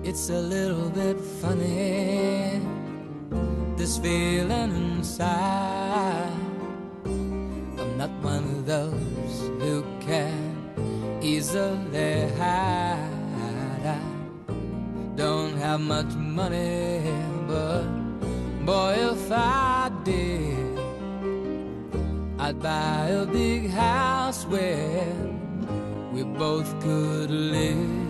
It's a little bit funny, this feeling inside. I'm not one of those who can easily hide. I don't have much money, but boy, if I did, I'd buy a big house where we both could live.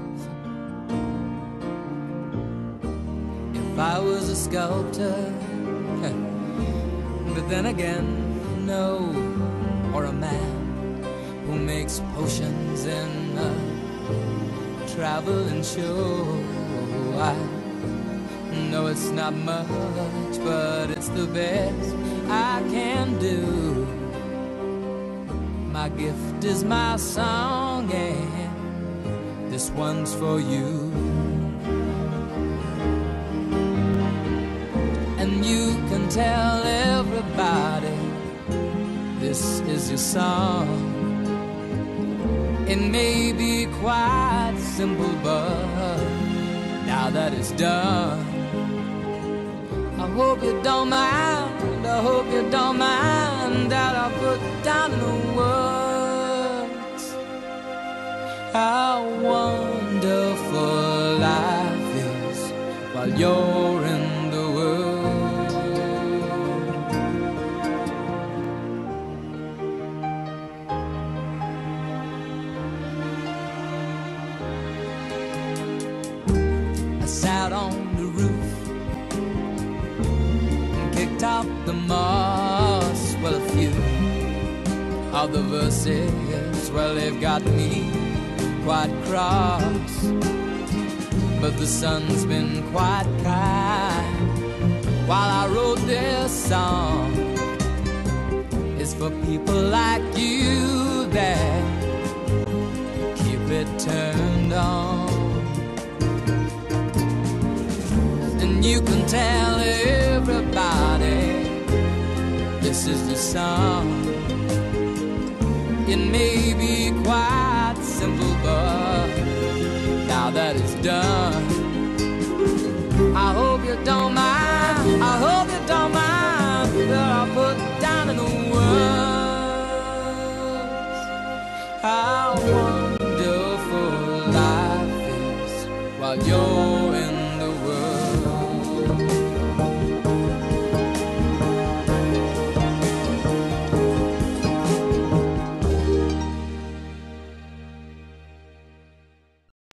If I was a sculptor, but then again, no, or a man who makes potions in a traveling show. I know it's not much, but it's the best I can do. My gift is my song, and this one's for you. And you can tell everybody this is your song. It may be quite simple, but now that it's done, I hope you don't mind, I hope you don't mind that I put down in the words how wonderful life is while you're in the world. I sat on the roof, top the moss. Well, a few of the verses, well, they've got me quite cross, but the sun's been quite kind while I wrote this song. It's for people like you that keep it turned on. And you can tell everybody this is the song. It may be quite simple, but now that it's done, I hope you don't mind, I hope you don't mind that I put down in the words how wonderful life is while you're